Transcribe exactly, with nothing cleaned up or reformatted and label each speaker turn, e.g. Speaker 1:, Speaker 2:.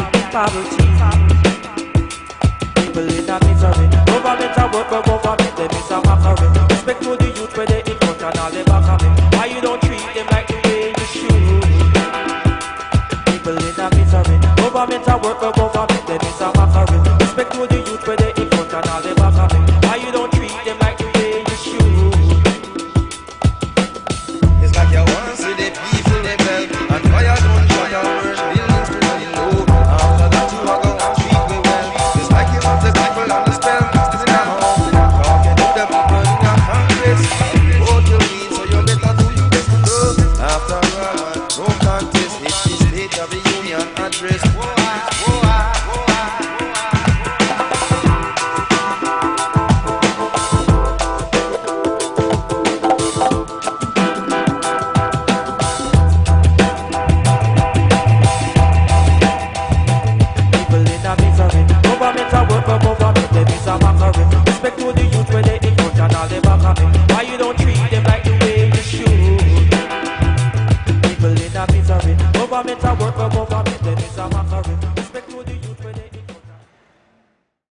Speaker 1: poverty. People in a misery. Government a work, but government them is a mockery. Respect to the youth where they in front and all they back of me. Why you don't treat them like the way you should? People in a misery. Government a work, but government them is a mockery. Respect to the youth where they in front and all they back of me. Why you don't treat them like the way you should?
Speaker 2: It's like you want to see the people rebel and fire gun shot your world buildings to the low. After that you are going to treat me well. It's like you want the people on the spell to the now. Talking to the people in your Congress. Vote you need, so you better do you best to know. After all, no contest, it's the State of the Union address. Whoa, whoa, whoa.
Speaker 1: Government a work, but government them is a mockery. Respect to the youth where they in front and all they back of me. Why you don't treat them like the way you should? People in a misery. Government a work, but government them is a mockery.